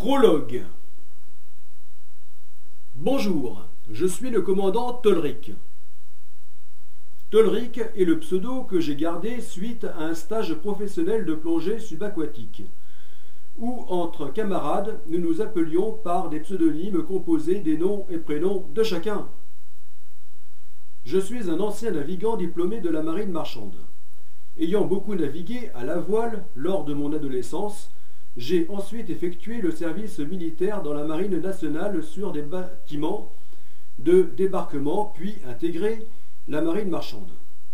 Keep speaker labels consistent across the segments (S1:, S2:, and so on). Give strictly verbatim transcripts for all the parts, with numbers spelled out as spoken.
S1: Prologue. Bonjour, je suis le commandant Tolric. Tolric est le pseudo que j'ai gardé suite à un stage professionnel de plongée subaquatique, où, entre camarades, nous nous appelions par des pseudonymes composés des noms et prénoms de chacun. Je suis un ancien navigant diplômé de la marine marchande. Ayant beaucoup navigué à la voile lors de mon adolescence, j'ai ensuite effectué le service militaire dans la marine nationale sur des bâtiments de débarquement, puis intégré la marine marchande.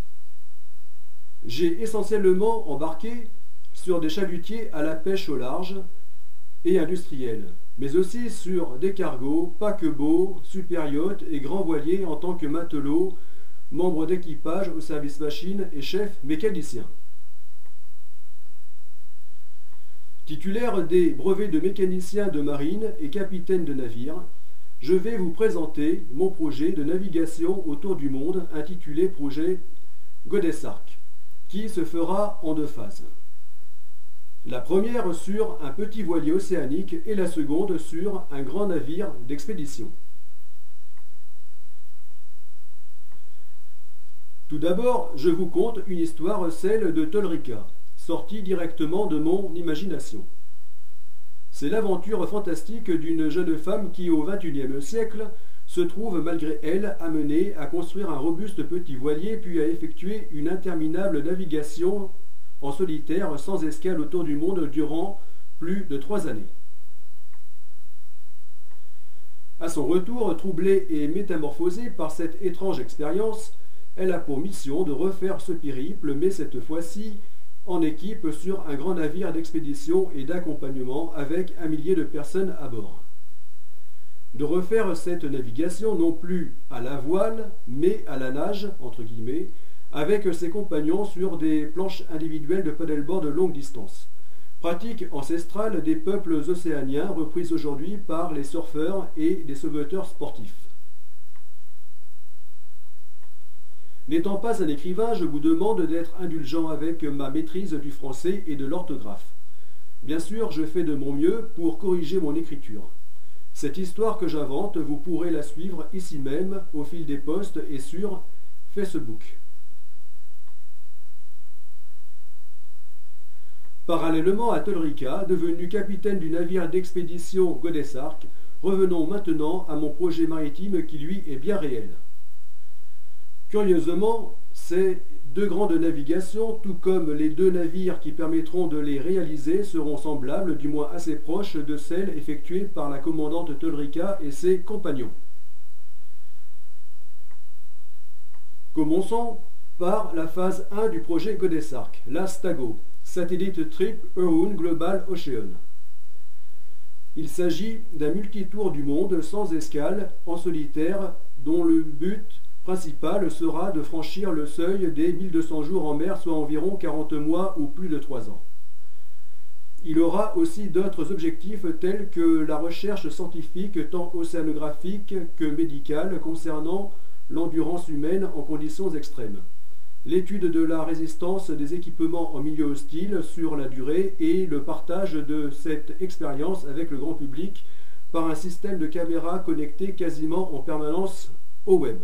S1: J'ai essentiellement embarqué sur des chalutiers à la pêche au large et industriels, mais aussi sur des cargos, paquebots, super-yachts et grands voiliers en tant que matelot, membre d'équipage au service machine et chef mécanicien. Titulaire des brevets de mécanicien de marine et capitaine de navire, je vais vous présenter mon projet de navigation autour du monde intitulé projet Goddess Ark, qui se fera en deux phases. La première sur un petit voilier océanique et la seconde sur un grand navire d'expédition. Tout d'abord, je vous conte une histoire, celle de Tolrica, sortie directement de mon imagination. C'est l'aventure fantastique d'une jeune femme qui, au vingt et unième siècle, se trouve malgré elle amenée à construire un robuste petit voilier puis à effectuer une interminable navigation en solitaire sans escale autour du monde durant plus de trois années. À son retour, troublée et métamorphosée par cette étrange expérience, elle a pour mission de refaire ce périple, mais cette fois-ci en équipe sur un grand navire d'expédition et d'accompagnement avec un millier de personnes à bord. De refaire cette navigation non plus à la voile, mais à la nage, entre guillemets, avec ses compagnons sur des planches individuelles de paddleboard de longue distance. Pratique ancestrale des peuples océaniens reprise aujourd'hui par les surfeurs et des sauveteurs sportifs. N'étant pas un écrivain, je vous demande d'être indulgent avec ma maîtrise du français et de l'orthographe. Bien sûr, je fais de mon mieux pour corriger mon écriture. Cette histoire que j'invente, vous pourrez la suivre ici même, au fil des posts et sur Facebook. Parallèlement à Tolrica, devenu capitaine du navire d'expédition Goddess Ark, revenons maintenant à mon projet maritime qui lui est bien réel. Curieusement, ces deux grandes navigations, tout comme les deux navires qui permettront de les réaliser, seront semblables, du moins assez proches, de celles effectuées par la commandante Tolrica et ses compagnons. Commençons par la phase un du projet Goddess Ark, la STAGO, Satellite Trip Around Global Ocean. Il s'agit d'un multitour du monde sans escale, en solitaire, dont le but principal sera de franchir le seuil des mille deux cents jours en mer, soit environ quarante mois ou plus de trois ans. Il aura aussi d'autres objectifs tels que la recherche scientifique tant océanographique que médicale concernant l'endurance humaine en conditions extrêmes, l'étude de la résistance des équipements en milieu hostile sur la durée et le partage de cette expérience avec le grand public par un système de caméras connecté quasiment en permanence au web.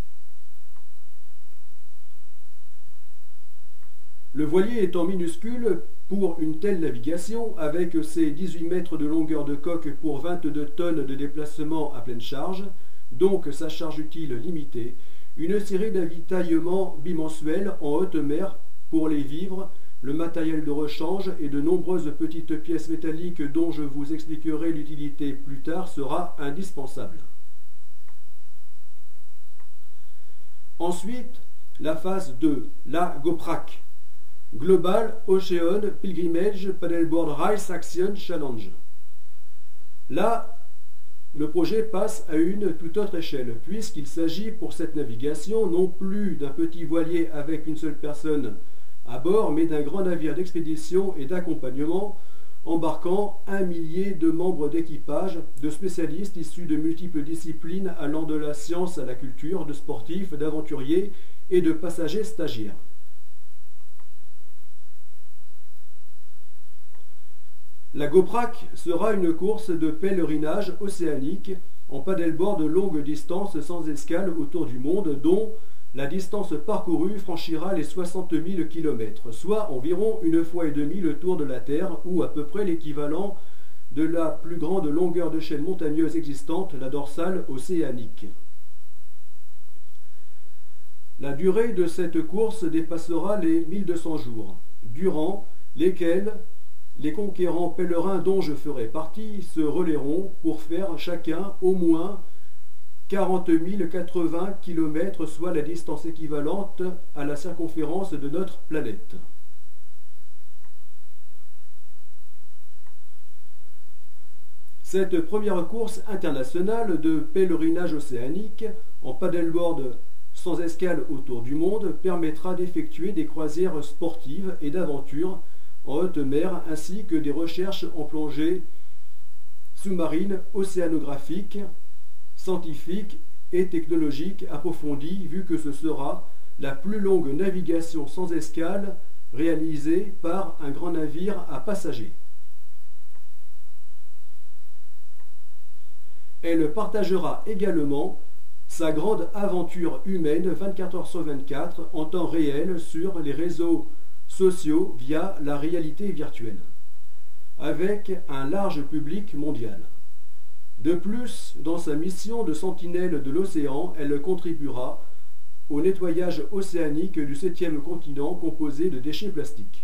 S1: Le voilier étant minuscule pour une telle navigation, avec ses dix-huit mètres de longueur de coque pour vingt-deux tonnes de déplacement à pleine charge, donc sa charge utile limitée, une série d'avitaillements bimensuels en haute mer pour les vivres, le matériel de rechange et de nombreuses petites pièces métalliques dont je vous expliquerai l'utilité plus tard sera indispensable. Ensuite, la phase deux, la GoPrac. Global Ocean Pilgrimage Paddleboard Race Action Challenge. Là, le projet passe à une toute autre échelle, puisqu'il s'agit pour cette navigation non plus d'un petit voilier avec une seule personne à bord, mais d'un grand navire d'expédition et d'accompagnement, embarquant un millier de membres d'équipage, de spécialistes issus de multiples disciplines allant de la science à la culture, de sportifs, d'aventuriers et de passagers stagiaires. La GoPrac sera une course de pèlerinage océanique en paddleboard de longue distance sans escale autour du monde, dont la distance parcourue franchira les soixante mille kilomètres, soit environ une fois et demie le tour de la Terre, ou à peu près l'équivalent de la plus grande longueur de chaîne montagneuse existante, la dorsale océanique. La durée de cette course dépassera les mille deux cents jours, durant lesquels les conquérants pèlerins dont je ferai partie se relayeront pour faire chacun au moins quarante mille quatre-vingts kilomètres, soit la distance équivalente à la circonférence de notre planète. Cette première course internationale de pèlerinage océanique en paddleboard sans escale autour du monde permettra d'effectuer des croisières sportives et d'aventures en haute mer, ainsi que des recherches en plongée sous-marine, océanographique, scientifique et technologique approfondie, vu que ce sera la plus longue navigation sans escale réalisée par un grand navire à passagers. Elle partagera également sa grande aventure humaine vingt-quatre heures sur vingt-quatre en temps réel sur les réseaux sociaux via la réalité virtuelle, avec un large public mondial. De plus, dans sa mission de sentinelle de l'océan, elle contribuera au nettoyage océanique du septième continent composé de déchets plastiques.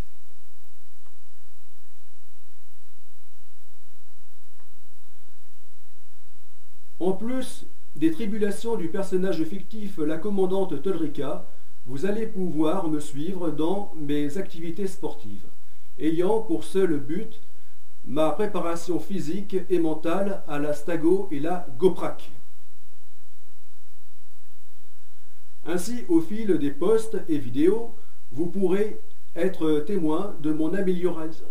S1: En plus des tribulations du personnage fictif, la commandante Tolrika, vous allez pouvoir me suivre dans mes activités sportives, ayant pour seul but ma préparation physique et mentale à la Stago et la GoPrac. Ainsi, au fil des posts et vidéos, vous pourrez être témoin de mon amélioration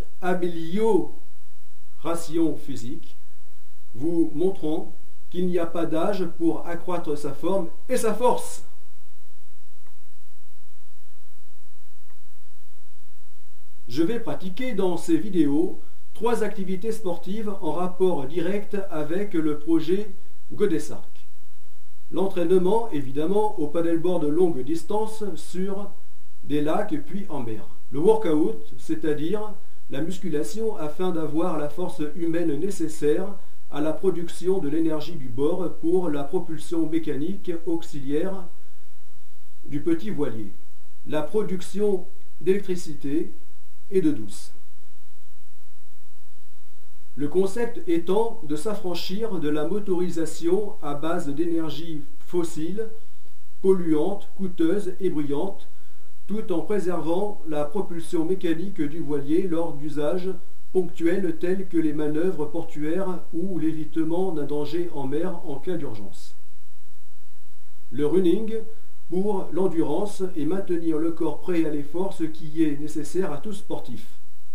S1: physique, vous montrant qu'il n'y a pas d'âge pour accroître sa forme et sa force. Je vais pratiquer dans ces vidéos trois activités sportives en rapport direct avec le projet Godesarc. L'entraînement, évidemment, au paddleboard longue distance sur des lacs puis en mer. Le workout, c'est-à-dire la musculation afin d'avoir la force humaine nécessaire à la production de l'énergie du bord pour la propulsion mécanique auxiliaire du petit voilier, la production d'électricité et de douce. Le concept étant de s'affranchir de la motorisation à base d'énergie fossile, polluante, coûteuse et bruyante, tout en préservant la propulsion mécanique du voilier lors d'usages ponctuels tels que les manœuvres portuaires ou l'évitement d'un danger en mer en cas d'urgence. Le running pour l'endurance et maintenir le corps prêt à l'effort, ce qui est nécessaire à tout sportif.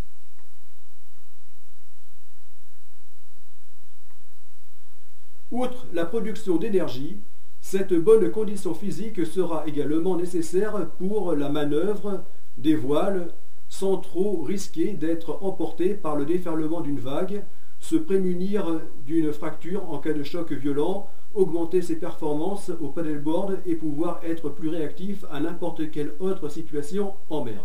S1: Outre la production d'énergie, cette bonne condition physique sera également nécessaire pour la manœuvre des voiles sans trop risquer d'être emporté par le déferlement d'une vague, se prémunir d'une fracture en cas de choc violent, augmenter ses performances au paddleboard et pouvoir être plus réactif à n'importe quelle autre situation en mer.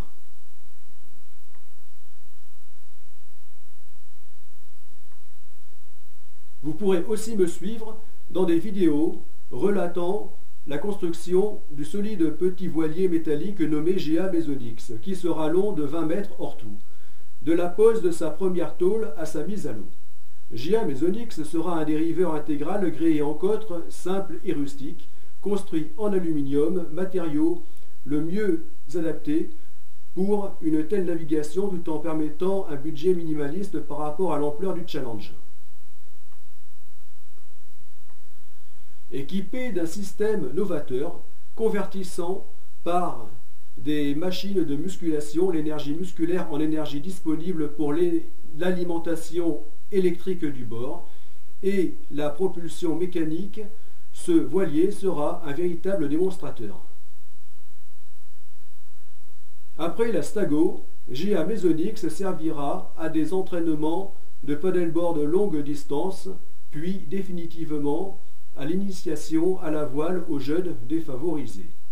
S1: Vous pourrez aussi me suivre dans des vidéos relatant la construction du solide petit voilier métallique nommé G A Mesonix, qui sera long de vingt mètres hors tout, de la pose de sa première tôle à sa mise à l'eau. G A Mesonix sera un dériveur intégral gréé en cotre, simple et rustique, construit en aluminium, matériau le mieux adapté pour une telle navigation tout en permettant un budget minimaliste par rapport à l'ampleur du challenge. Équipé d'un système novateur, convertissant par des machines de musculation l'énergie musculaire en énergie disponible pour l'alimentation électrique du bord et la propulsion mécanique, ce voilier sera un véritable démonstrateur. Après la Stago, G A Mesonix servira à des entraînements de paddleboard longue distance, puis définitivement à l'initiation à la voile aux jeunes défavorisés.